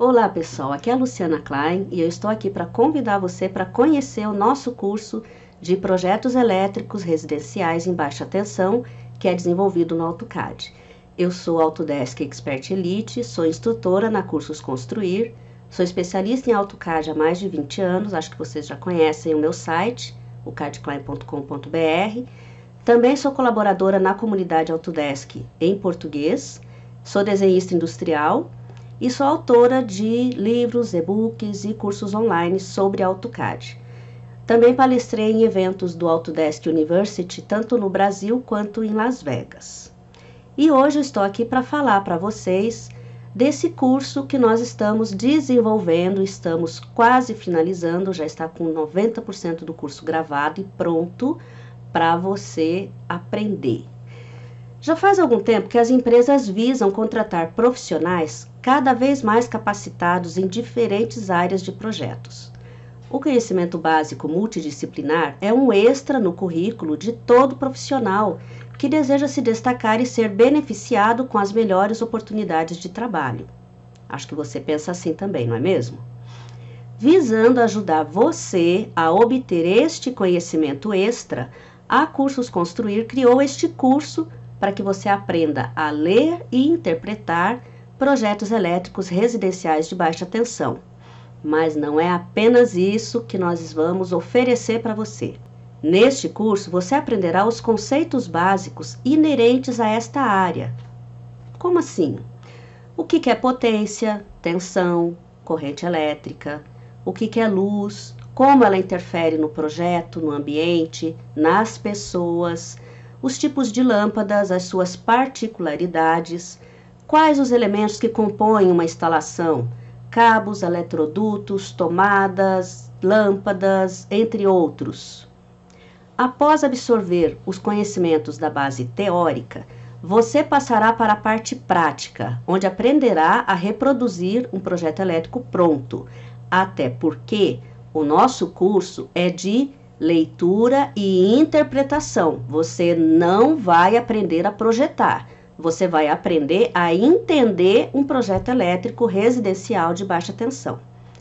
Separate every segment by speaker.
Speaker 1: Olá pessoal, aqui é a Luciana Klein e eu estou aqui para convidar você para conhecer o nosso curso de projetos elétricos residenciais em baixa tensão, que é desenvolvido no AutoCAD. Eu sou Autodesk Expert Elite, sou instrutora na Cursos Construir, sou especialista em AutoCAD há mais de 20 anos, acho que vocês já conhecem o meu site, o cadcline.com.br. Também sou colaboradora na comunidade Autodesk em português, sou desenhista industrial e sou autora de livros, e-books e cursos online sobre AutoCAD. Também palestrei em eventos do Autodesk University, tanto no Brasil quanto em Las Vegas. E hoje eu estou aqui para falar para vocês desse curso que nós estamos desenvolvendo, estamos quase finalizando, já está com 90% do curso gravado e pronto para você aprender. Já faz algum tempo que as empresas visam contratar profissionais cada vez mais capacitados em diferentes áreas de projetos. O conhecimento básico multidisciplinar é um extra no currículo de todo profissional que deseja se destacar e ser beneficiado com as melhores oportunidades de trabalho. Acho que você pensa assim também, não é mesmo? Visando ajudar você a obter este conhecimento extra, a Cursos Construir criou este curso para que você aprenda a ler e interpretar projetos elétricos residenciais de baixa tensão. Mas não é apenas isso que nós vamos oferecer para você. Neste curso, você aprenderá os conceitos básicos inerentes a esta área. Como assim? O que é potência, tensão, corrente elétrica, o que é luz, como ela interfere no projeto, no ambiente, nas pessoas, os tipos de lâmpadas, as suas particularidades, quais os elementos que compõem uma instalação, cabos, eletrodutos, tomadas, lâmpadas, entre outros. Após absorver os conhecimentos da base teórica, você passará para a parte prática, onde aprenderá a reproduzir um projeto elétrico pronto, até porque o nosso curso é de leitura e interpretação. Você não vai aprender a projetar, você vai aprender a entender um projeto elétrico residencial de baixa tensão.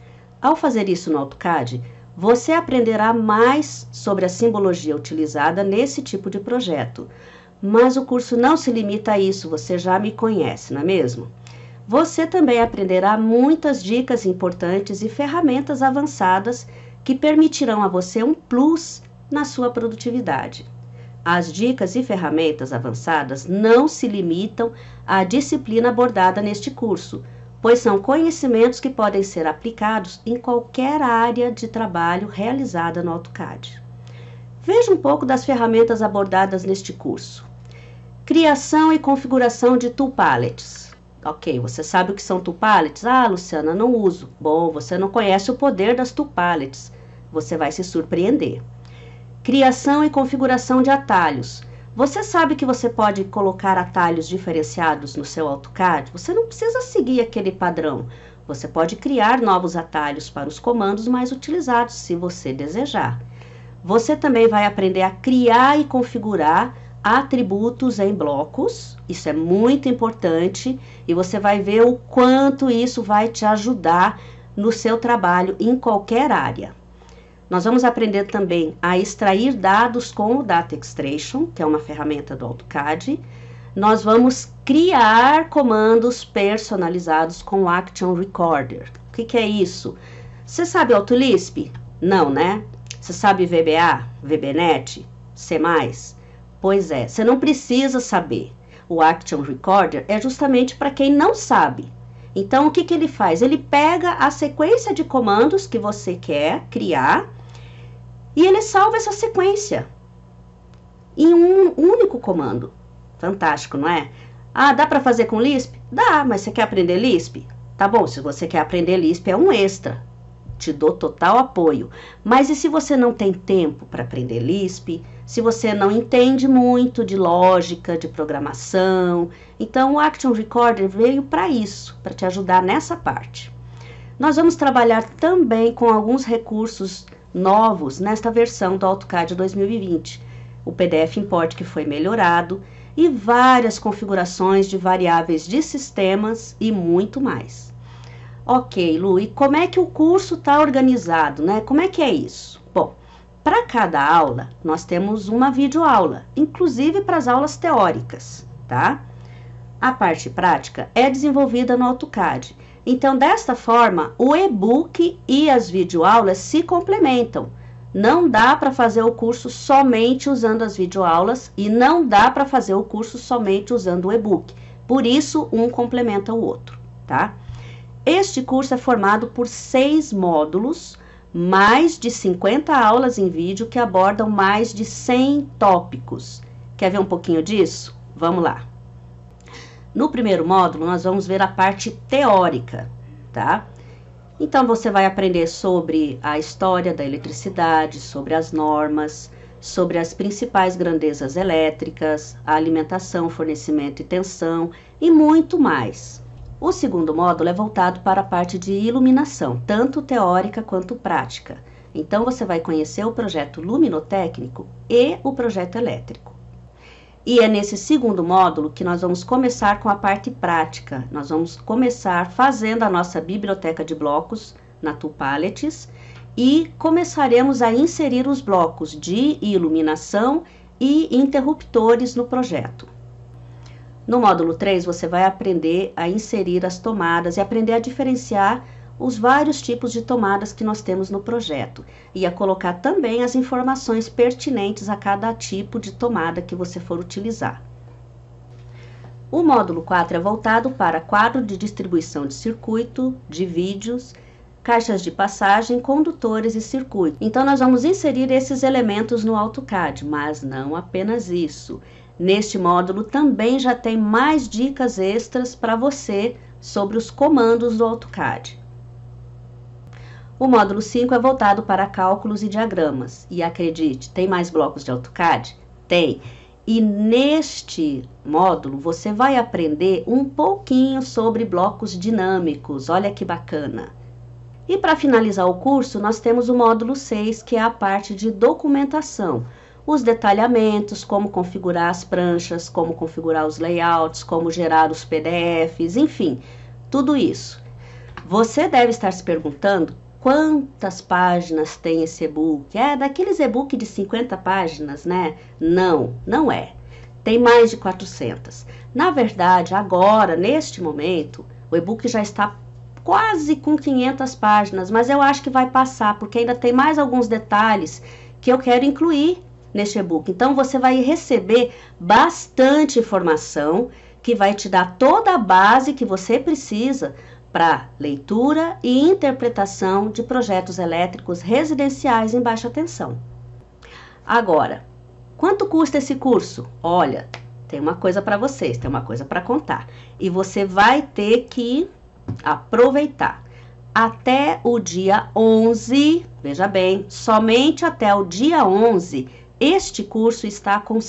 Speaker 1: Ao fazer isso no AutoCAD, você aprenderá mais sobre a simbologia utilizada nesse tipo de projeto. Mas o curso não se limita a isso, você já me conhece, não é mesmo? Você também aprenderá muitas dicas importantes e ferramentas avançadas que permitirão a você um plus na sua produtividade. As dicas e ferramentas avançadas não se limitam à disciplina abordada neste curso, pois são conhecimentos que podem ser aplicados em qualquer área de trabalho realizada no AutoCAD. Veja um pouco das ferramentas abordadas neste curso. Criação e configuração de tool palettes. Ok, você sabe o que são tool palettes? Ah, Luciana, não uso. Bom, você não conhece o poder das tool palettes. Você vai se surpreender. Criação e configuração de atalhos. Você sabe que você pode colocar atalhos diferenciados no seu AutoCAD? Você não precisa seguir aquele padrão. Você pode criar novos atalhos para os comandos mais utilizados, se você desejar. Você também vai aprender a criar e configurar atributos em blocos. Isso é muito importante e você vai ver o quanto isso vai te ajudar no seu trabalho em qualquer área. Nós vamos aprender também a extrair dados com o Data Extraction, que é uma ferramenta do AutoCAD. Nós vamos criar comandos personalizados com o Action Recorder. O que é isso? Você sabe AutoLisp? Não, né? Você sabe VBA, VBNet, C++? Pois é, você não precisa saber. O Action Recorder é justamente para quem não sabe. Então, o que ele faz? Ele pega a sequência de comandos que você quer criar e ele salva essa sequência em um único comando. Fantástico, não é? Ah, dá para fazer com Lisp? Dá, mas você quer aprender Lisp? Tá bom, se você quer aprender Lisp é um extra. Te dou total apoio. Mas e se você não tem tempo para aprender Lisp? Se você não entende muito de lógica, de programação? Então, o Action Recorder veio para isso, para te ajudar nessa parte. Nós vamos trabalhar também com alguns recursos novos nesta versão do AutoCAD 2020. O PDF Import que foi melhorado e várias configurações de variáveis de sistemas e muito mais. Ok, Lu, e como é que o curso está organizado, né? Como é que é isso? Bom, para cada aula, nós temos uma videoaula, inclusive para as aulas teóricas, tá? A parte prática é desenvolvida no AutoCAD. Então, desta forma, o e-book e as videoaulas se complementam. Não dá para fazer o curso somente usando as videoaulas e não dá para fazer o curso somente usando o e-book. Por isso, um complementa o outro, tá? Este curso é formado por 6 módulos, mais de 50 aulas em vídeo que abordam mais de 100 tópicos. Quer ver um pouquinho disso? Vamos lá. No primeiro módulo, nós vamos ver a parte teórica, tá? Então, você vai aprender sobre a história da eletricidade, sobre as normas, sobre as principais grandezas elétricas, a alimentação, fornecimento e tensão e muito mais. O segundo módulo é voltado para a parte de iluminação, tanto teórica quanto prática. Então, você vai conhecer o projeto luminotécnico e o projeto elétrico. E é nesse segundo módulo que nós vamos começar com a parte prática. Nós vamos começar fazendo a nossa biblioteca de blocos na Tool Palettes e começaremos a inserir os blocos de iluminação e interruptores no projeto. No módulo 3, você vai aprender a inserir as tomadas e aprender a diferenciar os vários tipos de tomadas que nós temos no projeto e a colocar também as informações pertinentes a cada tipo de tomada que você for utilizar. O módulo 4 é voltado para quadro de distribuição de circuito, de vídeos, caixas de passagem, condutores e circuito. Então, nós vamos inserir esses elementos no AutoCAD, mas não apenas isso. Neste módulo também já tem mais dicas extras para você sobre os comandos do AutoCAD. O módulo 5 é voltado para cálculos e diagramas. E acredite, tem mais blocos de AutoCAD? Tem. E neste módulo você vai aprender um pouquinho sobre blocos dinâmicos. Olha que bacana. E para finalizar o curso, nós temos o módulo 6, que é a parte de documentação. Os detalhamentos, como configurar as pranchas, como configurar os layouts, como gerar os PDFs, enfim, tudo isso. Você deve estar se perguntando quantas páginas tem esse e-book? É daqueles e-book de 50 páginas, né? Não, não é. Tem mais de 400. Na verdade, agora, neste momento, o e-book já está quase com 500 páginas, mas eu acho que vai passar, porque ainda tem mais alguns detalhes que eu quero incluir neste e-book. Então, você vai receber bastante informação que vai te dar toda a base que você precisa para leitura e interpretação de projetos elétricos residenciais em baixa tensão. Agora, quanto custa esse curso? Olha, tem uma coisa para vocês, tem uma coisa para contar. E você vai ter que aproveitar. Até o dia 11, veja bem, somente até o dia 11, este curso está com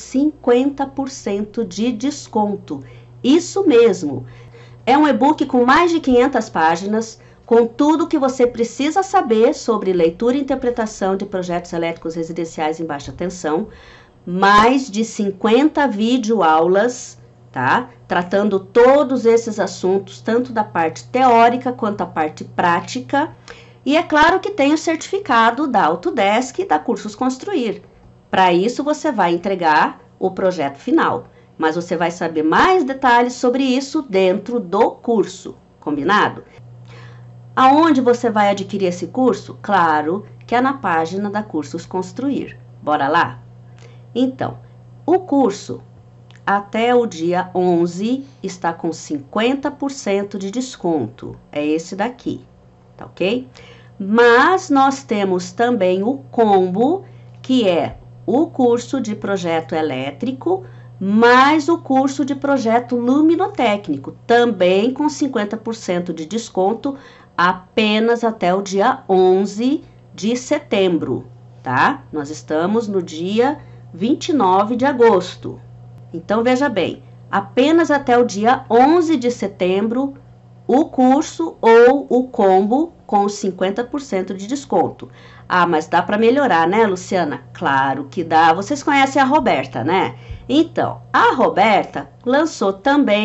Speaker 1: 50% de desconto. Isso mesmo. É um e-book com mais de 500 páginas, com tudo que você precisa saber sobre leitura e interpretação de projetos elétricos residenciais em baixa tensão, mais de 50 videoaulas, tá? Tratando todos esses assuntos, tanto da parte teórica quanto da parte prática. E é claro que tem o certificado da Autodesk e da Cursos Construir. Para isso, você vai entregar o projeto final. Mas você vai saber mais detalhes sobre isso dentro do curso, combinado? Aonde você vai adquirir esse curso? Claro que é na página da Cursos Construir. Bora lá? Então, o curso até o dia 11 está com 50% de desconto. É esse daqui, tá ok? Mas nós temos também o combo, que é o curso de projeto elétrico, mais o curso de projeto luminotécnico, também com 50% de desconto, apenas até o dia 11 de setembro, tá? Nós estamos no dia 29 de agosto. Então, veja bem, apenas até o dia 11 de setembro, o curso ou o combo com 50% de desconto. Ah, mas dá para melhorar, né, Luciana? Claro que dá. Vocês conhecem a Roberta, né? Então, a Roberta lançou também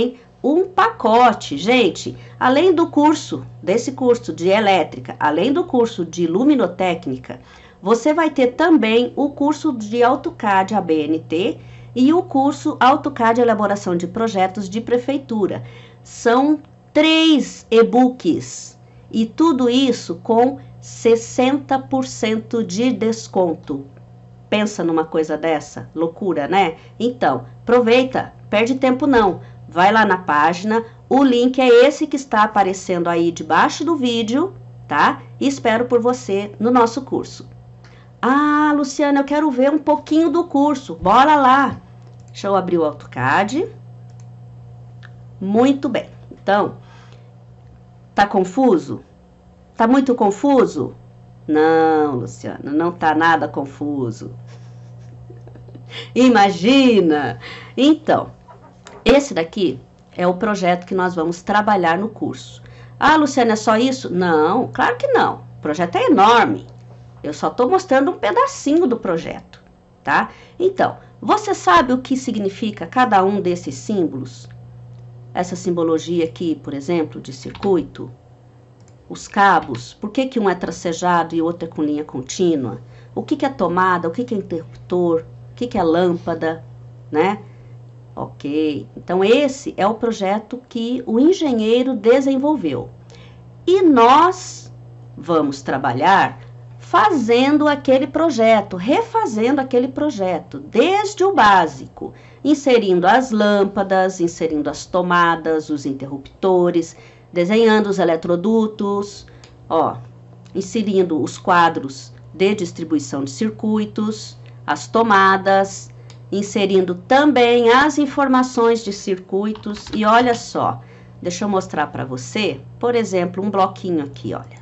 Speaker 1: um pacote. Gente, além do curso, desse curso de elétrica, além do curso de luminotécnica, você vai ter também o curso de AutoCAD ABNT e o curso AutoCAD Elaboração de Projetos de Prefeitura. São 3 e-books e tudo isso com 60% de desconto. Pensa numa coisa dessa? Loucura, né? Então, aproveita, perde tempo não. Vai lá na página, o link é esse que está aparecendo aí debaixo do vídeo, tá? E espero por você no nosso curso. Ah, Luciana, eu quero ver um pouquinho do curso. Bora lá! Deixa eu abrir o AutoCAD. Muito bem. Então, tá confuso? Tá muito confuso? Não, Luciana, não tá nada confuso. Imagina! Então, esse daqui é o projeto que nós vamos trabalhar no curso. Ah, Luciana, é só isso? Não, claro que não. O projeto é enorme. Eu só estou mostrando um pedacinho do projeto, tá? Então, você sabe o que significa cada um desses símbolos? Essa simbologia aqui, por exemplo, de circuito. Os cabos, por que um é tracejado e o outro é com linha contínua? O que é tomada, o que é interruptor, o que é lâmpada, né? Ok, então esse é o projeto que o engenheiro desenvolveu. E nós vamos trabalhar fazendo aquele projeto, refazendo aquele projeto, desde o básico, inserindo as lâmpadas, inserindo as tomadas, os interruptores, desenhando os eletrodutos, ó, inserindo os quadros de distribuição de circuitos, as tomadas, inserindo também as informações de circuitos. E olha só, deixa eu mostrar para você, por exemplo, um bloquinho aqui, olha.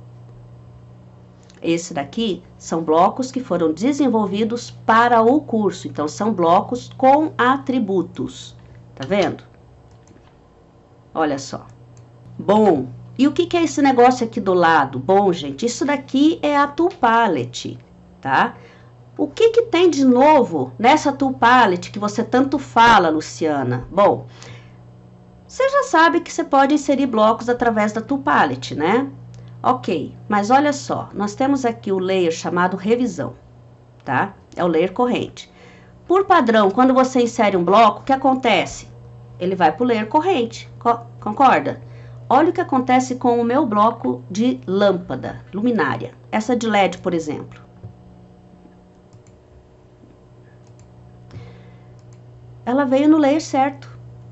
Speaker 1: Esse daqui são blocos que foram desenvolvidos para o curso, então são blocos com atributos, tá vendo? Olha só. Bom, e o que é esse negócio aqui do lado? Bom, gente, isso daqui é a tool palette, tá? O que tem de novo nessa tool palette que você tanto fala, Luciana? Bom, você já sabe que você pode inserir blocos através da tool palette, né? Ok, mas olha só, nós temos aqui o layer chamado revisão, tá? É o layer corrente. Por padrão, quando você insere um bloco, o que acontece? Ele vai para o layer corrente, concorda? Olha o que acontece com o meu bloco de lâmpada, luminária. Essa de LED, por exemplo. Ela veio no layer certo,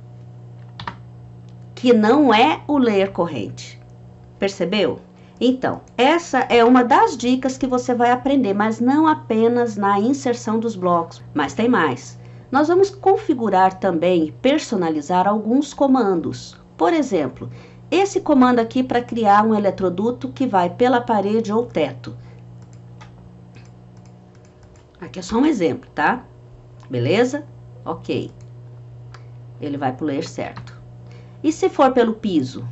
Speaker 1: que não é o layer corrente. Percebeu? Então, essa é uma das dicas que você vai aprender, mas não apenas na inserção dos blocos, mas tem mais. Nós vamos configurar também e personalizar alguns comandos. Por exemplo, esse comando aqui para criar um eletroduto que vai pela parede ou teto. Aqui é só um exemplo, tá? Beleza? Ok. Ele vai para o layer certo. E se for pelo piso?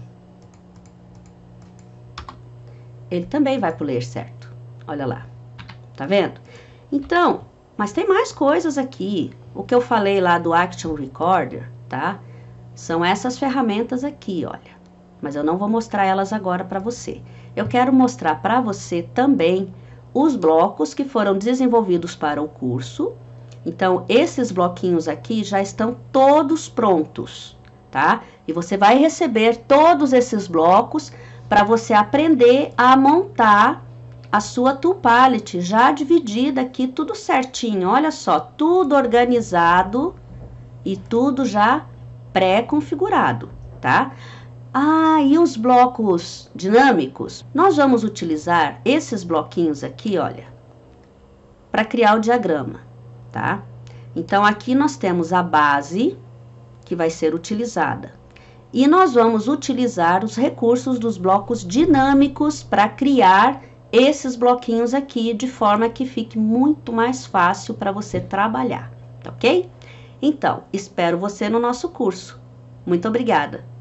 Speaker 1: Ele também vai para o layer certo. Olha lá. Tá vendo? Então, mas tem mais coisas aqui. O que eu falei lá do Action Recorder, tá? São essas ferramentas aqui, olha. Mas eu não vou mostrar elas agora para você. Eu quero mostrar para você também os blocos que foram desenvolvidos para o curso. Então, esses bloquinhos aqui já estão todos prontos, tá? E você vai receber todos esses blocos para você aprender a montar a sua tool palette já dividida aqui, tudo certinho. Olha só, tudo organizado e tudo já pré-configurado, tá? Ah, e os blocos dinâmicos? Nós vamos utilizar esses bloquinhos aqui, olha, para criar o diagrama, tá? Então, aqui nós temos a base que vai ser utilizada. E nós vamos utilizar os recursos dos blocos dinâmicos para criar esses bloquinhos aqui, de forma que fique muito mais fácil para você trabalhar, tá ok? Então, espero você no nosso curso. Muito obrigada!